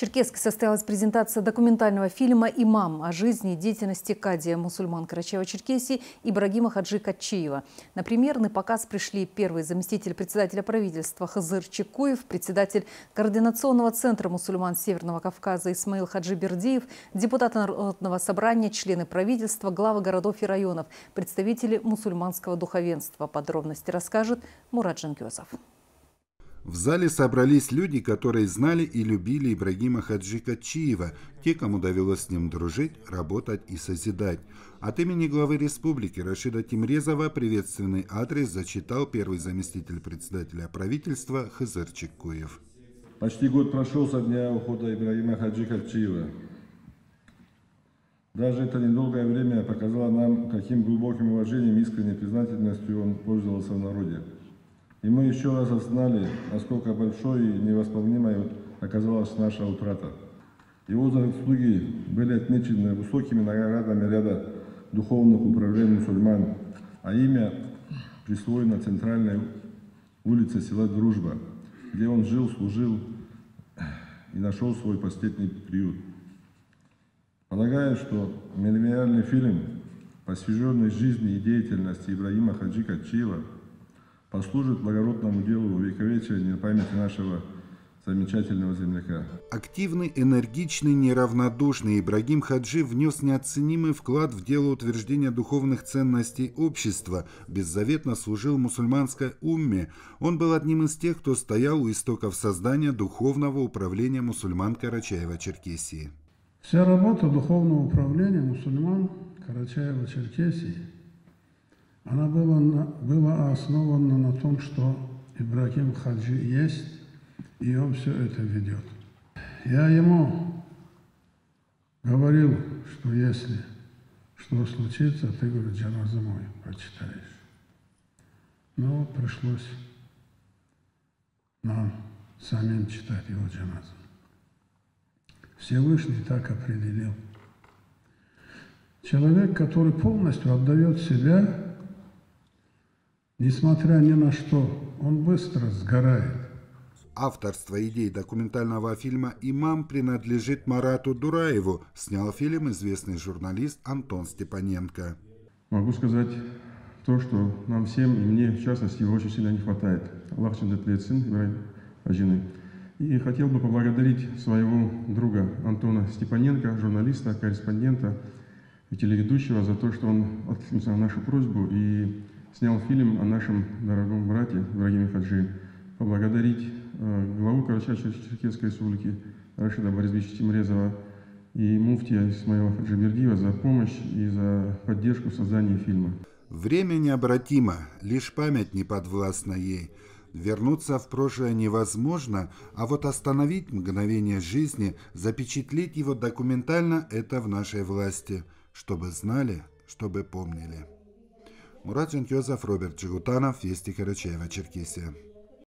Черкесске состоялась презентация документального фильма «Имам» о жизни и деятельности кадия мусульман Карачаева-Черкесии Ибрагима Хаджи Катчиева. На премьерный показ пришли первый заместитель председателя правительства Хызыр Чекуев, председатель Координационного центра мусульман Северного Кавказа Исмаил Хаджи Бердиев, депутаты Народного собрания, члены правительства, главы городов и районов, представители мусульманского духовенства. Подробности расскажет Мурат Жанкезов. В зале собрались люди, которые знали и любили Ибрагима Хаджи Катчиева, те, кому довелось с ним дружить, работать и созидать. От имени главы республики Рашида Тимрезова приветственный адрес зачитал первый заместитель председателя правительства Хызыр Чекуев. Почти год прошел со дня ухода Ибрагима Хаджи Катчиева. Даже это недолгое время показало нам, каким глубоким уважением и искренней признательностью он пользовался в народе. И мы еще раз осознали, насколько большой и невосполнимой оказалась наша утрата. Его заслуги были отмечены высокими наградами ряда духовных управлений мусульман, а имя присвоено центральной улице села Дружба, где он жил, служил и нашел свой последний приют. Полагаю, что мемориальный фильм, посвященный жизни и деятельности Ибрагима Хаджи Катчиева, послужит благородному делу увековечения памяти нашего замечательного земляка. Активный, энергичный, неравнодушный Ибрагим Хаджи внес неоценимый вклад в дело утверждения духовных ценностей общества, беззаветно служил мусульманской умме. Он был одним из тех, кто стоял у истоков создания духовного управления мусульман Карачаева-Черкесии. Вся работа духовного управления мусульман Карачаева-Черкесии она была основана на том, что Ибрагим Хаджи есть, и он все это ведет. Я ему говорил, что если что случится, ты, говорит, джаназу мой прочитаешь. Но пришлось нам самим читать его джаназу. Всевышний так определил. Человек, который полностью отдает себя, несмотря ни на что, он быстро сгорает. Авторство идей документального фильма «Имам» принадлежит Марату Дураеву. Снял фильм известный журналист Антон Степаненко. Могу сказать то, что нам всем, и мне в частности, его очень сильно не хватает. Аллах Ибрагим. И хотел бы поблагодарить своего друга Антона Степаненко, журналиста, корреспондента и телеведущего, за то, что он откликнулся на нашу просьбу и снял фильм о нашем дорогом брате Ибрагиме Хаджи. Поблагодарить главу Карачаево-Черкесской республики Рашида Борисовича Тимрезова и муфтия Исмаила Хаджи Бердиева за помощь и за поддержку в создании фильма. Время необратимо, лишь память не подвластна ей. Вернуться в прошлое невозможно, а вот остановить мгновение жизни, запечатлеть его документально – это в нашей власти. Чтобы знали, чтобы помнили. Мурат Жанкезов, Роберт Чигутанов, Вести Карачаева-Черкесия.